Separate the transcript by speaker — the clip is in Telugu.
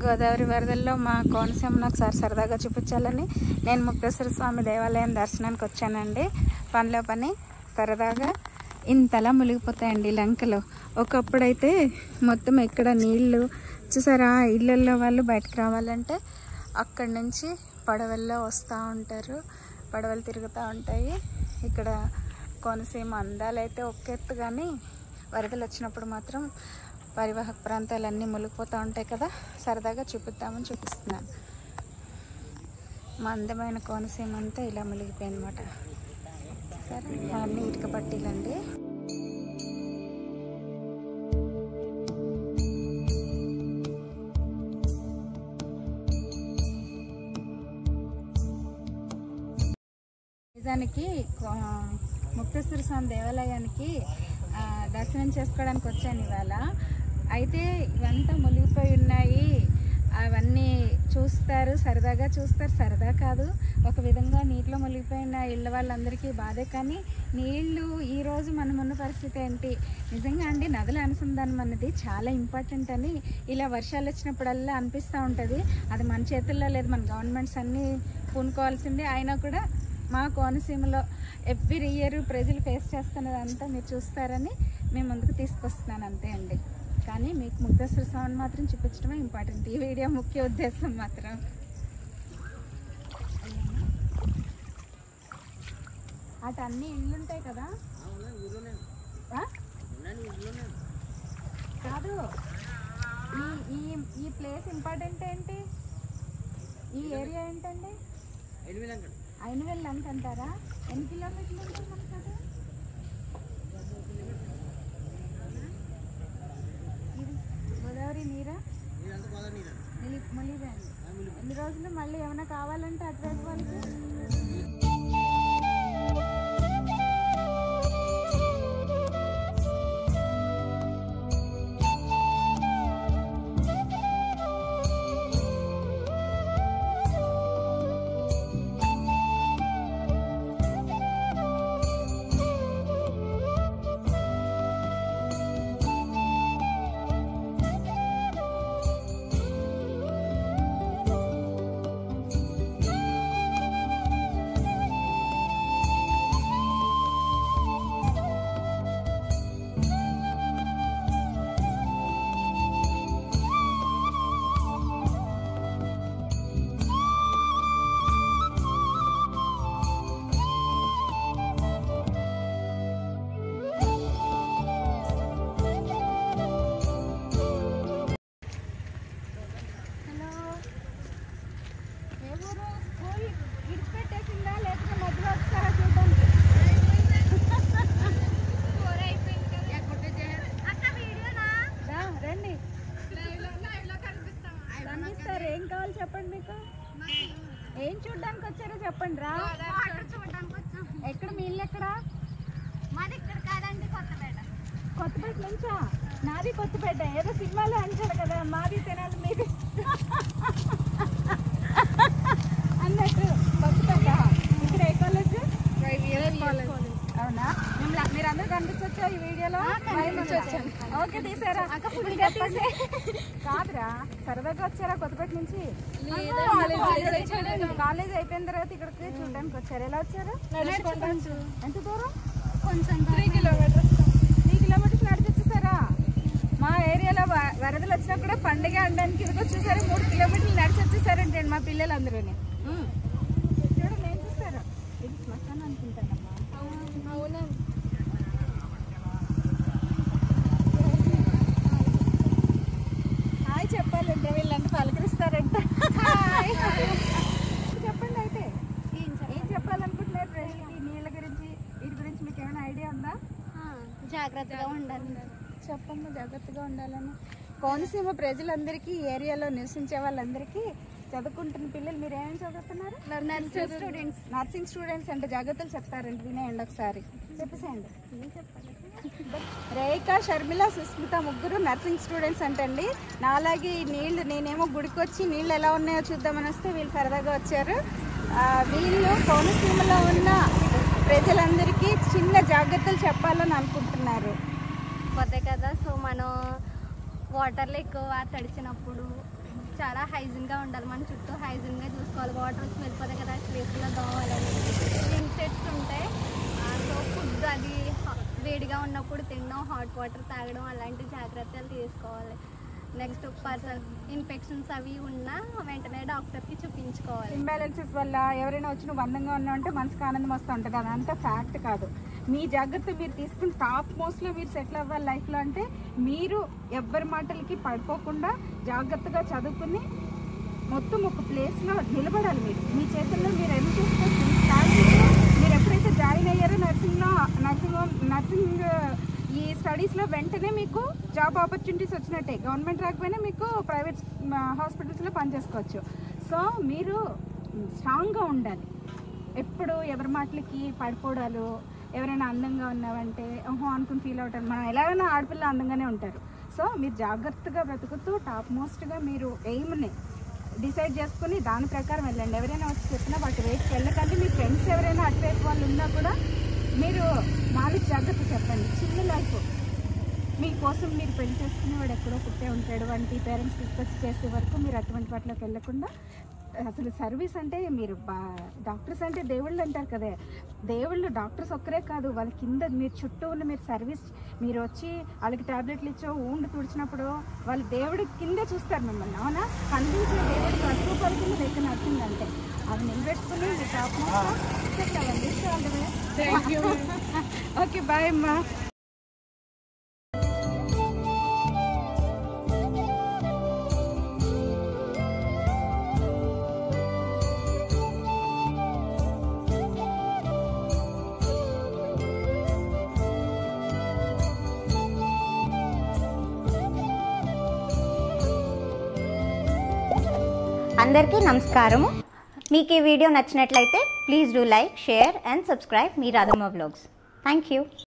Speaker 1: గోదావరి వరదల్లో మా కోనసీమను ఒకసారి సరదాగా చూపించాలని నేను ముక్తేశ్వర స్వామి దేవాలయం దర్శనానికి వచ్చానండి. పనిలో పని సరదాగా ఇంతలా మునిగిపోతాయండి లంకలో. ఒకప్పుడైతే మొత్తం ఎక్కడ నీళ్ళు చూసారా, ఇళ్ళల్లో వాళ్ళు బయటకు రావాలంటే అక్కడి నుంచి పడవల్లో వస్తూ ఉంటారు, పడవలు తిరుగుతూ ఉంటాయి. ఇక్కడ కోనసీమ అందాలైతే ఒకెత్తు, కానీ వరదలు వచ్చినప్పుడు మాత్రం పరివాహక ప్రాంతాలన్నీ మునిగిపోతూ ఉంటాయి కదా. సరదాగా చూపిద్దామని చూపిస్తున్నాను. మా అందమైన కోనసీమ అంతా ఇలా మునిగిపోయి అనమాట. సరే, అవన్నీ ఇటుక పట్టీలండి. నిజానికి ముక్తేశ్వర స్వామి దేవాలయానికి దర్శనం చేసుకోవడానికి వచ్చాను ఇవాళ. అయితే ఇవంతా మునిగిపోయి ఉన్నాయి, అవన్నీ చూస్తారు, సరదాగా చూస్తారు. సరదా కాదు, ఒక విధంగా నీటిలో మునిగిపోయిన ఇళ్ళ వాళ్ళందరికీ బాధే. కానీ నీళ్ళు ఈరోజు మనం ఉన్న పరిస్థితి ఏంటి? నిజంగా అండి, నదుల అనుసంధానం అన్నది చాలా ఇంపార్టెంట్ అని ఇలా వర్షాలు వచ్చినప్పుడల్లా అనిపిస్తూ ఉంటుంది. అది మన చేతుల్లో లేదు, మన గవర్నమెంట్స్ అన్నీ పూనుకోవాల్సిందే. అయినా కూడా మా కోనసీమలో ఎవ్రీ ఇయర్ ప్రజలు ఫేస్ చేస్తున్నదంతా మీరు చూస్తారని మేము ముందుకు తీసుకొస్తున్నాను, అంతే అండి. కానీ మీకు ముక్తేశ్వర స్వామిని మాత్రం చూపించడమే ఇంపార్టెంట్, ఈ వీడియో ముఖ్య ఉద్దేశం మాత్రం. అటు అన్ని ఇళ్ళు ఉంటాయి కదా, కాదు ఈ ప్లేస్ ఇంపార్టెంట్ ఏంటి? ఈ ఏరియా ఏంటండి? ఐనవేల్ లంక అంటారా? ఎన్ని కిలోమీటర్లు ఉంటుంది మనకు అది? గోదావరి నీరా మునిగిపోయింది. ఎన్ని రోజులు మళ్ళీ ఏమైనా కావాలంటే అటువైపు వాళ్ళకి చెప్పండి. మీకు ఏం చూడడానికి వచ్చారో చెప్పండి రా. ఎక్కడ మీ ఇల్లు? ఎక్కడ?
Speaker 2: మాది ఇక్కడ కాదండి, కొత్తపేట.
Speaker 1: కొత్తపేట నుంచా? నాది కొత్తపేట. ఏదో సినిమాలో అంటారు కదా, మాది తినాలి మీది అన్నట్టు. కొత్తపేట. ఇక్కడ ఏ కాలేజ్? అవునా? మీరు అందరూ కనిపించొచ్చా ఈ వీడియోలో? ఓకే, తీసారా? కాదురా, సరదాగా వచ్చారా కొత్తపేట నుంచి? కాలేజ్ అయిపోయిన తర్వాత ఇక్కడికి చూడడానికి వచ్చారు. ఎలా వచ్చారు? ఎంత దూరం?
Speaker 2: కొంచెం
Speaker 1: 3 కిలోమీటర్స్. 3 కిలోమీటర్స్ నడిచి వచ్చేసారా? మా ఏరియాలో వరదలు వచ్చినా కూడా పండుగ అనడానికి ఇదిగో చూసారు, 3 కిలోమీటర్లు నడిచి వచ్చేసారంటే మా పిల్లలందరూని. చూడండి, ఏం చూసారు? ఇది శ్మశానం అనుకుంటానమ్మా.
Speaker 2: అవునండి.
Speaker 1: హాయ్ చెప్పాలంటే వీళ్ళంతా పలకరిస్తారంట. చెప్పండి అయితే, ఏం చెప్పాలనుకుంటున్నారు ప్రజలకి నీళ్ళ గురించి, వీటి గురించి మీకు ఏమైనా ఐడియా ఉందా?
Speaker 2: జాగ్రత్తగా ఉండాలి.
Speaker 1: చెప్పమ్మా, జాగ్రత్తగా ఉండాలని. కోనసీమ ప్రజలందరికీ, ఏరియాలో నివసించే వాళ్ళందరికీ, చదువుకుంటున్న పిల్లలు మీరు ఏమేమి చదువుతున్నారు? నర్సింగ్ స్టూడెంట్స్ అంటే జాగ్రత్తలు చెప్తారండి, వినేయండి ఒకసారి. చెప్పేసేయండి. రేఖ, షర్మిల, సుస్మిత ముగ్గురు నర్సింగ్ స్టూడెంట్స్ అంటండి. నాలాగే నీళ్ళు, నేనేమో గుడికి వచ్చి నీళ్ళు ఎలా ఉన్నాయో చూద్దామని వస్తే వీళ్ళు సరదాగా వచ్చారు. వీళ్ళు కోనసీమలో ఉన్న ప్రజలందరికీ చిన్న జాగ్రత్తలు చెప్పాలని అనుకుంటున్నారు.
Speaker 2: కొత్త కదా, సో మనం వాటర్లో ఎక్కువ తడిచినప్పుడు చాలా హైజీన్గా ఉండాలి. మన చుట్టూ హైజీన్గా చూసుకోవాలి. వాటర్ వచ్చి వెళ్ళిపోతాయి కదా, ప్లేస్లో దోవాలని ఇన్సెక్ట్స్ ఉంటాయి. సో ఫుడ్ అది వేడిగా ఉన్నప్పుడు తినడం, హాట్ వాటర్ తాగడం అలాంటి జాగ్రత్తలు తీసుకోవాలి. నెక్స్ట్ పర్సన్ ఇన్ఫెక్షన్స్ అవి ఉన్నా వెంటనే డాక్టర్కి చూపించుకోవాలి.
Speaker 1: ఇంబ్యాలెన్సెస్ వల్ల ఎవరైనా వచ్చి నువ్వు అందంగా ఉన్నావు అంటే మనసుకు ఆనందం వస్తూ ఉంటుంది. అదంతా ఫ్యాక్ట్ కాదు. మీ జాగ్రత్త మీరు తీసుకుని టాప్ మోస్ట్లో మీరు సెటిల్ అవ్వాలి లైఫ్లో అంటే మీరు ఎవ్వరి మాటలకి పడిపోకుండా జాగ్రత్తగా చదువుకుని మొత్తం ఒక ప్లేస్లో నిలబడాలి. మీరు మీ చేతుల్లో మీరు ఎన్ని చేసుకోవచ్చు. మీరు ఎప్పుడైతే జాయిన్ అయ్యారో నర్సింగ్ ఈ స్టడీస్లో వెంటనే మీకు జాబ్ ఆపర్చునిటీస్ వచ్చినట్టే. గవర్నమెంట్ రాకపోయినా మీకు ప్రైవేట్ హాస్పిటల్స్లో పనిచేసుకోవచ్చు. సో మీరు స్ట్రాంగ్గా ఉండాలి. ఎప్పుడు ఎవరి మాటలకి పడిపోవడాలు, ఎవరైనా అందంగా ఉన్నావంటే ఓహో అనుకుని ఫీల్ అవుతారు. మనం ఎలాగైనా ఆడపిల్ల అందంగానే ఉంటారు. సో మీరు జాగ్రత్తగా బ్రతుకుతూ టాప్ మోస్ట్గా మీరు ఎయిమ్ని డిసైడ్ చేసుకుని దాని ప్రకారం వెళ్ళండి. ఎవరైనా వచ్చి చెప్పినా వాటి రేట్కి వెళ్ళకండి. మీ ఫ్రెండ్స్ ఎవరైనా అటువైపు వాళ్ళు ఉన్నా కూడా మీరు వాళ్ళకి జాగ్రత్త చెప్పండి. చిన్న లైఫ్ మీకోసం మీరు పెళ్లి చేసుకునేవాడు ఎక్కడో పుట్టే ఉంటాడు వంటి పేరెంట్స్ తీసుకొచ్చి చేసే వరకు మీరు అటువంటి వాటిలోకి వెళ్ళకుండా అసలు సర్వీస్ అంటే మీరు డాక్టర్స్ అంటే దేవుళ్ళు అంటారు కదా, దేవుళ్ళు డాక్టర్స్ ఒక్కరే కాదు, వాళ్ళ కింద మీరు చుట్టూ ఉన్న మీరు సర్వీస్ మీరు వచ్చి వాళ్ళకి టాబ్లెట్లు ఇచ్చో ఊండు తుడిచినప్పుడు వాళ్ళు దేవుడి కిందే చూస్తారు మిమ్మల్ని. అవునా? కనిపించిన దేవుడి ప్రతిరూపాల కింద లెక్క నర్సింగ్ అంటే అది నిలబెట్టుకుని మీ టాప్ సెట్ అవ్వండి. ఓకే, బాయ్ అమ్మా.
Speaker 3: అందరికీ నమస్కారము. మీకు ఈ వీడియో నచ్చినట్లయితే please do like, share and subscribe మీ రాధమ్మ వ్లాగ్స్. Thank you.